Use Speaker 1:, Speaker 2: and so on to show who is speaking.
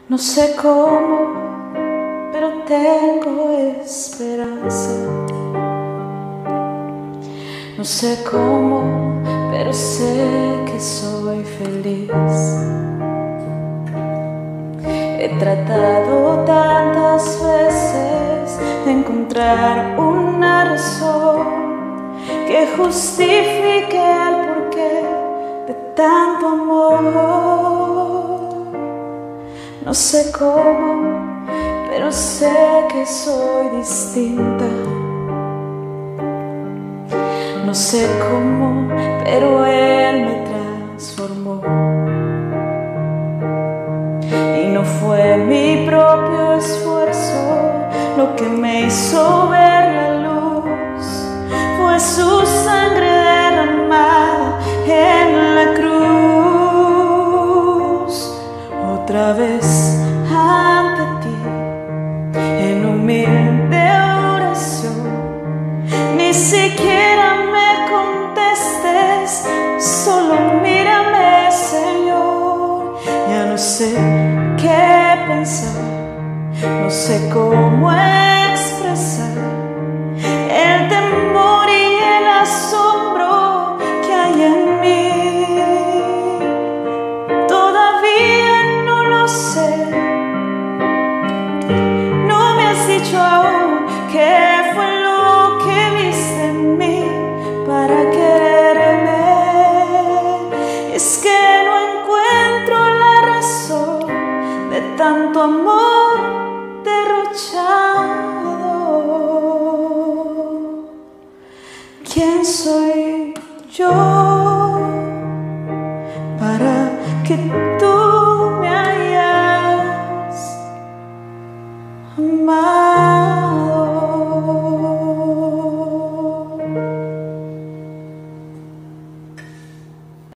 Speaker 1: No sé cómo, pero tengo esperanza. No sé cómo, pero sé que soy feliz. He tratado tantas veces de encontrar una razón que justifique el porqué de tanto amor. No sé cómo, pero sé que soy distinta. No sé cómo, pero Él me transformó. Y no fue mi propio esfuerzo lo que me hizo ver la luz. Fue su sangre derramada en la cruz. Otra vez ante ti, en humilde oración. Ni siquiera me contestes, solo mírame, Señor. Ya no sé qué pensar, no sé cómo expresar el temor y el asombro que hay en mí. Todavía no lo sé, no me has dicho aún qué fue lo que viste en mí para quererme. Es que no encuentro la razón de tanto amor derrochado. ¿Quién soy yo para que tú me hayas amado?